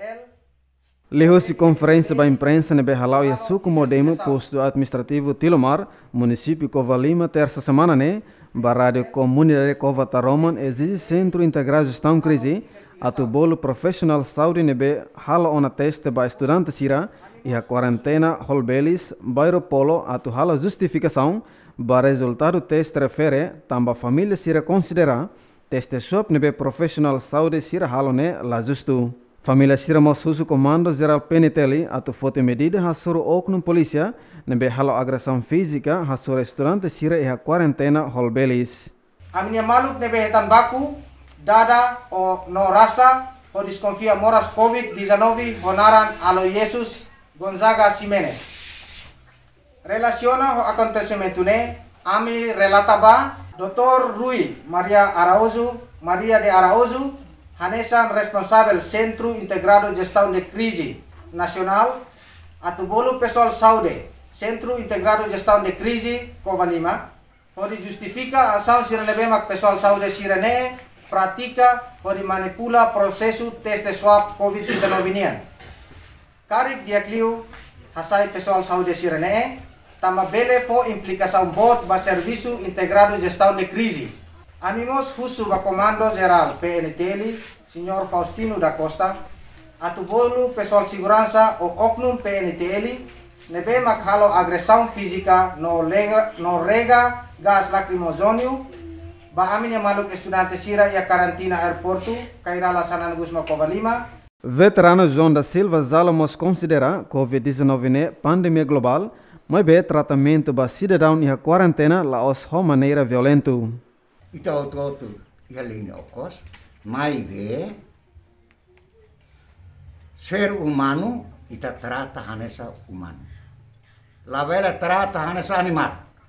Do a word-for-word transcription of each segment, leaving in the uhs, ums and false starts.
Lehos de conferência da imprensa nebe halau ya suku modemo posto administrativo Tilomar, município Covalima, terça semana né, barrádio comunidade Covata Roman exige centro integrado gestão crise, atubolo profissional saúde nebe hala ona teste ba estudante sira e a quarentena holbelis, bairro polo atu hala justificação, ba resultado teste refere, tamba família sira considera, teste swab nebe profissional saúde sira halone la justu. Família sira mosusu comando geral peniteli atu foto medida hasuru oknum polícia nebe halo agressão física hasuru estudante sira e a quarentena holbelis. A minha maluk nebe hetan baku dada o no rasta o desconfia moras covid dezenove honaran alo Jesus Gonzaga Ximenez. Relaciona o acontecimento ne ami relataba doutor Rui Maria Araújo Maria de Araújo Hanesan responsável Centro Integrado Gestão de Crise Nacional, atubolo pessoal saúde, Centro Integrado Gestão de Crise Covalima, onde justifica a ação sirenebemak pessoal saúde sirene, pratica, onde manipula processo teste swab covid dezenove nian. Karik diakliu hasai pessoal saúde sirene, tamba bele fo implicação bot ba Serviço Integrado Gestão de Crise. Animos Husu ba Comando Geral P N T L, Senhor Faustino da Costa, atubolo pessoal segurança o Oknum P N T L, nebe makhalo agressão física no lega, no rega gas lacrimogênio, ba aminya maluk estudante sira e a karantina aeroporto, kairala sanan Gusma Covalima. Veterano João da Silva Zalamos considera covid dezenove ne pandemia global, mas be tratamento ba cidadão e a quarentena la os ho maneira violento. Ita auto-auto ialinha okos, mai be ser humano ita trata hanesa humano. La vela trata hanesa animal.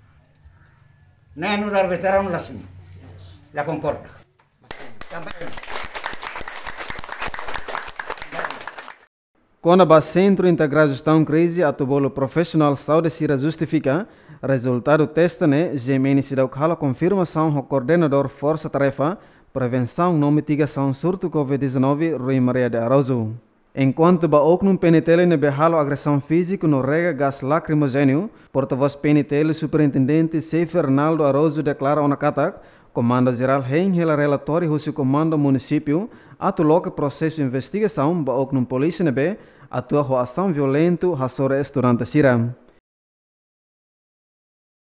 Nenu dar veterano la sini. La comporta. Quando o Centro Integrado Gestão Crise atubolo profissional saúde sira justifica, resultado teste ne gemeni se dá o confirmação do coordenador Força Tarefa Prevenção não Mitigação surto covid dezenove Rui Maria de Araújo. Enquanto ba oknum P N T L ne behalo agressão física no rega gas lacrimogênio, porta-voz P N T L Superintendente C. Fernaldo Araújo declara ona katak, Comando Geral Hein hela relatório do Comando Município atuloca processo de investigação ba oknum polícia nebe atua ho ação violento hasore estudante sira.